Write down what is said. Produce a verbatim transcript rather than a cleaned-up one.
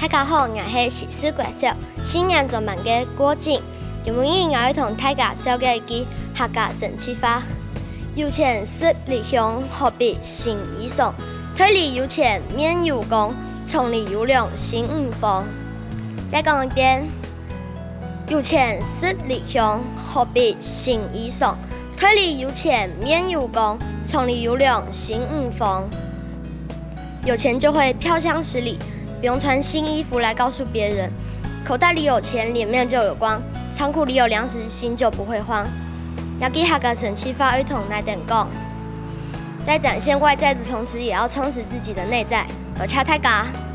家好，我是时事怪兽，新年专门嘅郭靖。今日我要同大家小解一句客家神奇法：有钱实力雄，何必心意爽？腿里有钱面有光，厂里有粮心唔慌。再讲一遍：有钱实力雄，何必心意爽？腿里有钱面有光，厂里有粮心唔慌。有钱就会飘香十里，不用穿新衣服来告诉别人。口袋里有钱，脸面就有光；仓库里有粮食，心就不会慌。要给客家神奇法一同来点讲，在展现外在的同时，也要充实自己的内在。多谢大家。